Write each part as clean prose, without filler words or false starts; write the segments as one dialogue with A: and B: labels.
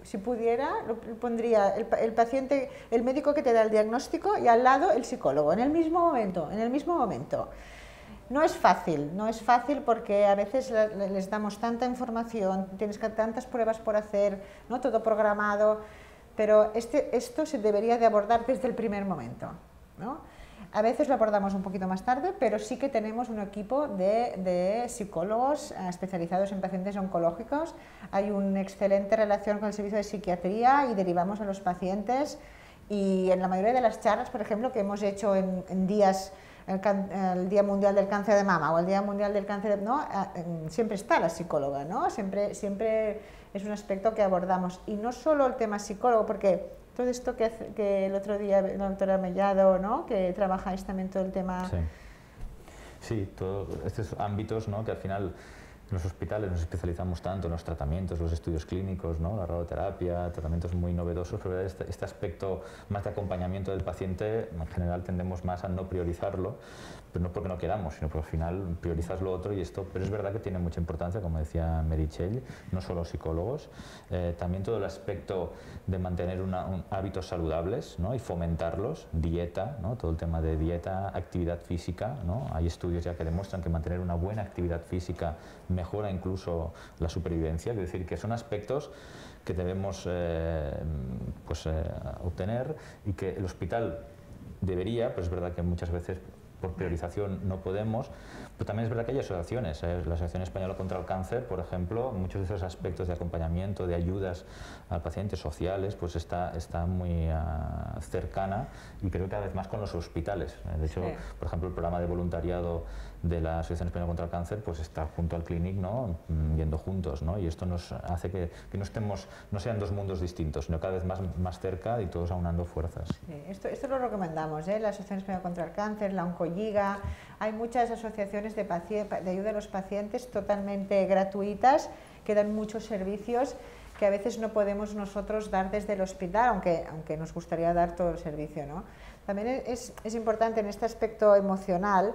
A: si pudiera, pondría el paciente, el médico que te da el diagnóstico y al lado el psicólogo, en el mismo momento, en el mismo momento. No es fácil porque a veces les damos tanta información, tienes tantas pruebas por hacer, ¿no? Todo programado, pero esto se debería de abordar desde el primer momento, ¿no? A veces lo abordamos un poquito más tarde, pero sí que tenemos un equipo de psicólogos especializados en pacientes oncológicos. Hay una excelente relación con el servicio de psiquiatría y derivamos a los pacientes. Y en la mayoría de las charlas, por ejemplo, que hemos hecho en días, el Día Mundial del Cáncer de Mama o el Día Mundial del Cáncer, ¿no? Siempre está la psicóloga, ¿no? Siempre es un aspecto que abordamos. Y no solo el tema psicólogo, porque todo esto que el otro día la doctora Mellado, ¿no? Que trabajáis también todo el tema...
B: Sí, todos estos ámbitos, ¿no? Que al final en los hospitales nos especializamos tanto en los tratamientos, los estudios clínicos, ¿no? La radioterapia, tratamientos muy novedosos, pero este aspecto más de acompañamiento del paciente, en general tendemos más a no priorizarlo, pero no porque no queramos, sino porque al final priorizas lo otro y esto, pero es verdad que tiene mucha importancia, como decía Meritxell, no solo psicólogos, también todo el aspecto de mantener hábitos saludables, ¿no? Y fomentarlos, dieta, ¿no? Todo el tema de dieta, actividad física, ¿no? Hay estudios ya que demuestran que mantener una buena actividad física mejora incluso la supervivencia, es decir, que son aspectos que debemos obtener y que el hospital debería, pero es verdad que muchas veces por priorización no podemos, pero también es verdad que hay asociaciones, la Asociación Española contra el Cáncer, por ejemplo, muchos de esos aspectos de acompañamiento, de ayudas a pacientes sociales, pues está muy cercana y creo que cada vez más con los hospitales. De hecho, por ejemplo, el programa de voluntariado de la Asociación Española contra el Cáncer pues está junto al Clinic, ¿no? Yendo juntos, ¿no? Y esto nos hace que no sean dos mundos distintos, sino cada vez más cerca y todos aunando fuerzas.
A: Sí, esto lo recomendamos, la Asociación Española contra el Cáncer, la Oncoliga, hay muchas asociaciones de ayuda a los pacientes totalmente gratuitas que dan muchos servicios que a veces no podemos nosotros dar desde el hospital, aunque nos gustaría dar todo el servicio, ¿no? También es importante en este aspecto emocional.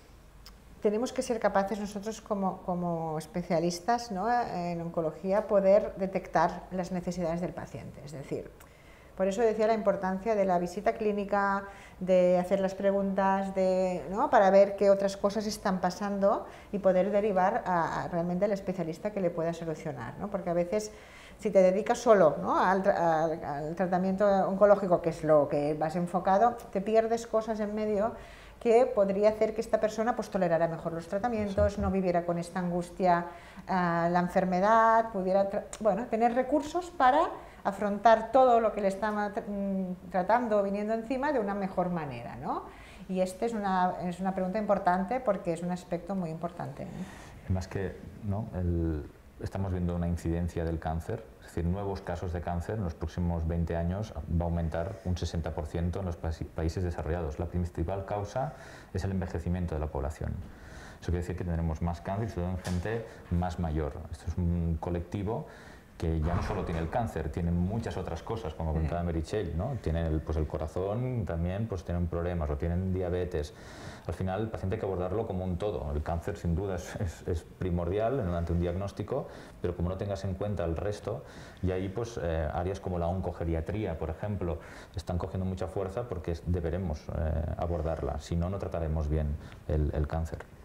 A: Tenemos que ser capaces nosotros como especialistas, ¿no? En oncología poder detectar las necesidades del paciente. Es decir, por eso decía la importancia de la visita clínica, de hacer las preguntas, ¿no? Para ver qué otras cosas están pasando y poder derivar realmente al especialista que le pueda solucionar, ¿no? Porque a veces si te dedicas solo, ¿no? al tratamiento oncológico, que es lo que vas enfocado, te pierdes cosas en medio que podría hacer que esta persona pues tolerara mejor los tratamientos, no viviera con esta angustia la enfermedad, pudiera tener recursos para afrontar todo lo que le está tratando, viniendo encima de una mejor manera, ¿no? Y esta es una pregunta importante porque es un aspecto muy importante, ¿no?
B: Además que, ¿no? Estamos viendo una incidencia del cáncer, es decir, nuevos casos de cáncer en los próximos 20 años va a aumentar un 60% en los países desarrollados. La principal causa es el envejecimiento de la población. Eso quiere decir que tendremos más cáncer, sobre todo en gente más mayor. Esto es un colectivo que ya no solo tiene el cáncer, tiene muchas otras cosas, como comentaba Meritxell, ¿no? Tienen el corazón, también pues tienen problemas, o tienen diabetes. Al final, el paciente hay que abordarlo como un todo. El cáncer, sin duda, es primordial ante un diagnóstico, pero como no tengas en cuenta el resto, y ahí pues áreas como la oncogeriatría, por ejemplo, están cogiendo mucha fuerza porque deberemos abordarla, si no, no trataremos bien el cáncer.